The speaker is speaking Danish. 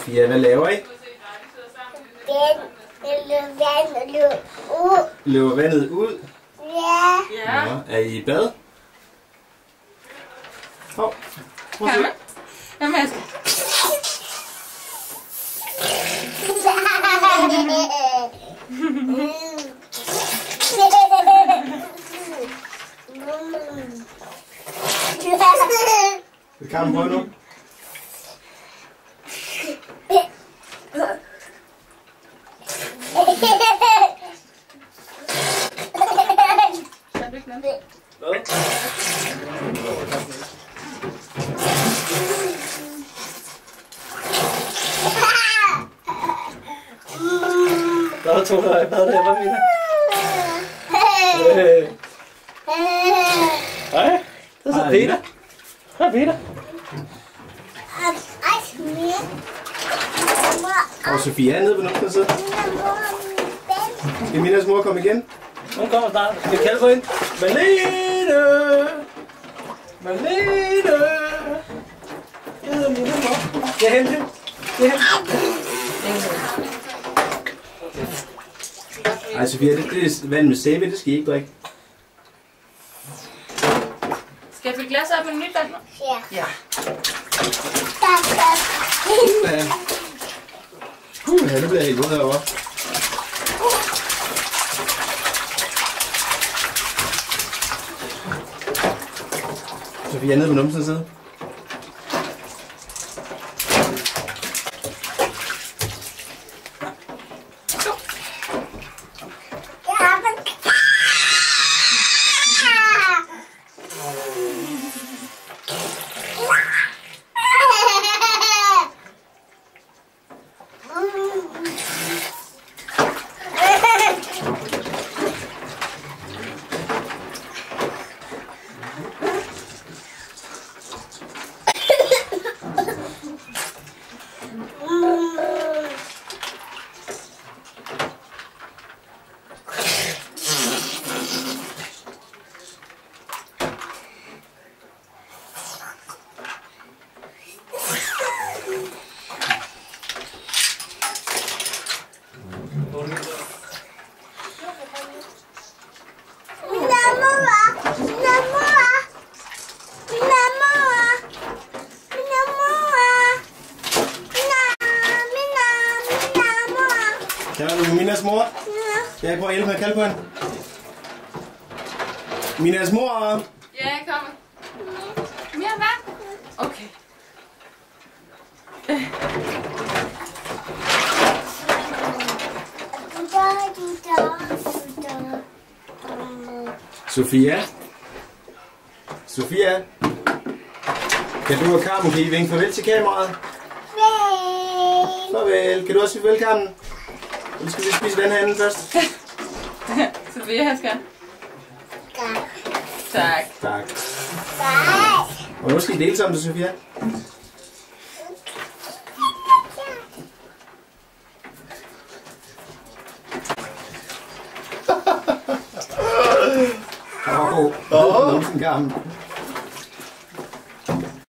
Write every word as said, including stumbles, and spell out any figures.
Sofia, hvad laver I? Den løber vandet ud. Løber vandet ud? Ja. Ja. Er I i bad? Hov. Prøv at se. Hvad med skal? Vil kampen på nu? Hvad tog du i bad der, hvad mener? Hej, det er så Peter. Hej Peter. Og Sofia er nede på numsen side. Skal Minas mor komme igen? Hun kommer snart. Skal vi kalde på hende? Malene! Malene! Jeg hedder Minas mor. Jeg henter hende. Jeg henter hende. Ej Sofia, det, det er vand med sæbe, det skal I ikke drikke. Skal jeg fylde glas op med nyt vand? Ja. Ja. Ja. Uh, ja, det bliver helt godt herovre. Sofia er nede på numsen side. Kan du Minas mor? Skal jeg prøve at hjælpe med at kalde på hende? Minas mor! Ja, jeg kommer. Mere vand? Okay. Sofia? Sofia? Kan du og Carmen, kan I vinke farvel til kameraet? Farvel. Kan du også sige farvel, Carmen? Nu skal vi spise vand herinde først. Sofia, her skal. Tak. Tak. Og nu skal I dele sammen til Sofia. Åh, oh, oh. Carmen.